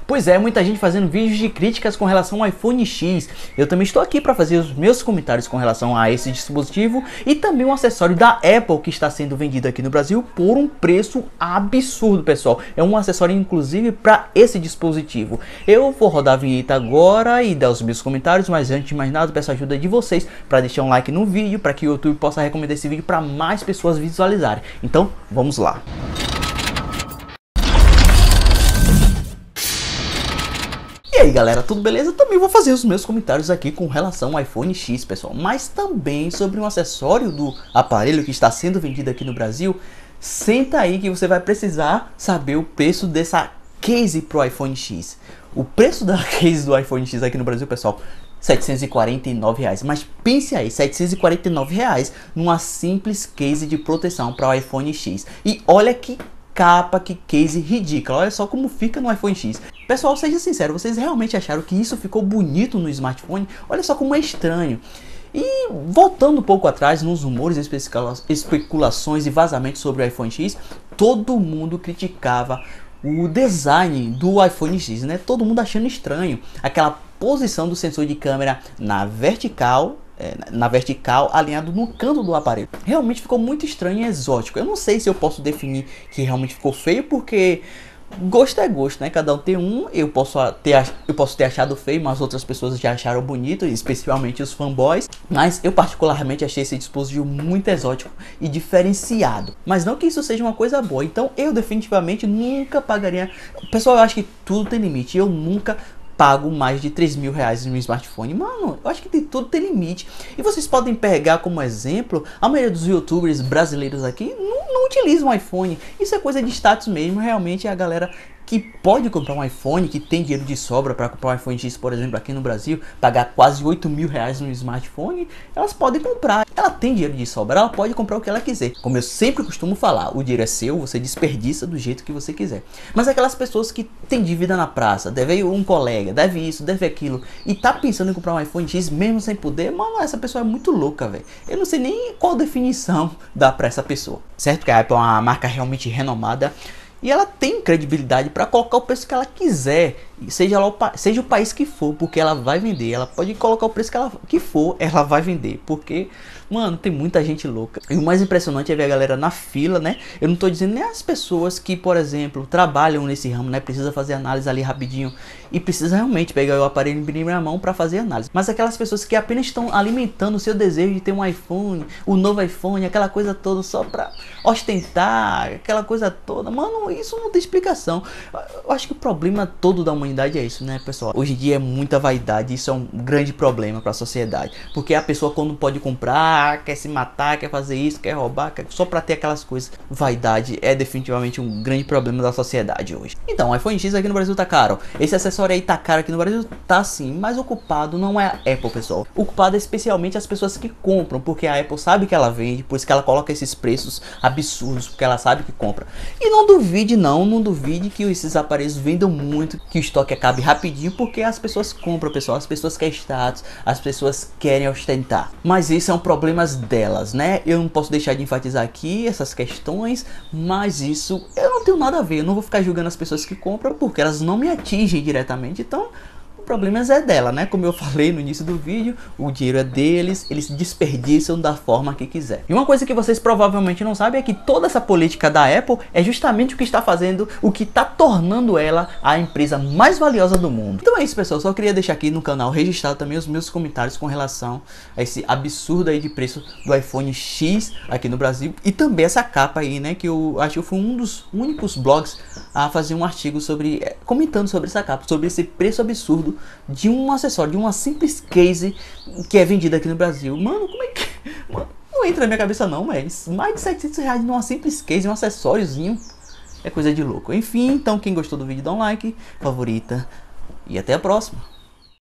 Pois é, muita gente fazendo vídeos de críticas com relação ao iPhone X. Eu também estou aqui para fazer os meus comentários com relação a esse dispositivo e também um acessório da Apple que está sendo vendido aqui no Brasil por um preço absurdo, pessoal. É um acessório inclusive para esse dispositivo. Eu vou rodar a vinheta agora e dar os meus comentários, mas antes de mais nada, peço a ajuda de vocês para deixar um like no vídeo, para que o YouTube possa recomendar esse vídeo para mais pessoas visualizarem. Então, vamos lá. E aí galera, tudo beleza? Também vou fazer os meus comentários aqui com relação ao iPhone X, pessoal, mas também sobre um acessório do aparelho que está sendo vendido aqui no Brasil. Senta aí que você vai precisar saber o preço dessa case pro iPhone X. O preço da case do iPhone X aqui no Brasil, pessoal, R$749, mas pense aí, R$749 numa simples case de proteção para o iPhone X. E olha que capa, que case ridícula, olha só como fica no iPhone X. Pessoal, seja sincero, vocês realmente acharam que isso ficou bonito no smartphone? Olha só como é estranho. E voltando um pouco atrás nos rumores, especulações e vazamentos sobre o iPhone X, todo mundo criticava o design do iPhone X, né? Todo mundo achando estranho aquela posição do sensor de câmera na vertical, alinhado no canto do aparelho. Realmente ficou muito estranho e exótico. Eu não sei se eu posso definir que realmente ficou feio, porque gosto é gosto, né? Cada um tem um. Eu posso ter achado feio, mas outras pessoas já acharam bonito, especialmente os fanboys. Mas eu particularmente achei esse dispositivo muito exótico e diferenciado. Mas não que isso seja uma coisa boa. Então eu definitivamente nunca pagaria. Pessoal, eu acho que tudo tem limite. Eu nunca pago mais de R$3.000 no smartphone. Mano, eu acho que tudo tem limite. E vocês podem pegar como exemplo, a maioria dos youtubers brasileiros aqui não utilizam iPhone. Isso é coisa de status mesmo. Realmente é a galera que pode comprar um iPhone, que tem dinheiro de sobra para comprar um iPhone X, por exemplo, aqui no Brasil, pagar quase R$8.000 no smartphone, elas podem comprar. Ela tem dinheiro de sobra, ela pode comprar o que ela quiser. Como eu sempre costumo falar, o dinheiro é seu, você desperdiça do jeito que você quiser. Mas aquelas pessoas que têm dívida na praça, deve um colega, deve isso, deve aquilo, e tá pensando em comprar um iPhone X mesmo sem poder, mano, essa pessoa é muito louca, velho. Eu não sei nem qual definição dá para essa pessoa. Certo que a Apple é uma marca realmente renomada, e ela tem credibilidade para colocar o preço que ela quiser, seja o país que for, porque ela vai vender. Ela pode colocar o preço que for, ela vai vender, porque, mano, tem muita gente louca. E o mais impressionante é ver a galera na fila, né? Eu não tô dizendo nem as pessoas que, por exemplo, trabalham nesse ramo, né? Precisa fazer análise ali rapidinho e precisa realmente pegar o aparelho em primeira mão para fazer análise. Mas aquelas pessoas que apenas estão alimentando o seu desejo de ter um iPhone, o novo iPhone, aquela coisa toda só para ostentar, aquela coisa toda, mano, isso não tem explicação. Eu acho que o problema todo da humanidade é isso, né, pessoal? Hoje em dia é muita vaidade, isso é um grande problema para a sociedade, porque a pessoa quando pode comprar, quer se matar, quer fazer isso, quer roubar, só para ter aquelas coisas. Vaidade é definitivamente um grande problema da sociedade hoje. Então, o iPhone X aqui no Brasil tá caro. Esse acessório aí tá caro aqui no Brasil, tá sim, mas o culpado não é a Apple, pessoal. O culpado é especialmente as pessoas que compram, porque a Apple sabe que ela vende, por isso que ela coloca esses preços absurdos, porque ela sabe que compra. E não duvide que esses aparelhos vendam muito, que o estoque acabe rapidinho, porque as pessoas compram, pessoal. As pessoas querem status, as pessoas querem ostentar. Mas isso são problemas delas, né? Eu não posso deixar de enfatizar aqui essas questões, mas isso eu não tenho nada a ver. Eu não vou ficar julgando as pessoas que compram, porque elas não me atingem diretamente, então o problema é dela, né? Como eu falei no início do vídeo, o dinheiro é deles, eles desperdiçam da forma que quiser. E uma coisa que vocês provavelmente não sabem é que toda essa política da Apple é justamente o que está fazendo, o que está tornando ela a empresa mais valiosa do mundo. Então é isso, pessoal. Só queria deixar aqui no canal registrado também os meus comentários com relação a esse absurdo aí de preço do iPhone X aqui no Brasil. E também essa capa aí, né? Que eu acho que eu fui um dos únicos blogs a fazer um artigo sobre, comentando sobre essa capa, sobre esse preço absurdo de um acessório, de uma simples case que é vendida aqui no Brasil. Mano, como é que... Mano, não entra na minha cabeça não, mas mais de R$700 numa simples case, um acessóriozinho, é coisa de louco. Enfim, então quem gostou do vídeo dá um like, favorita e até a próxima.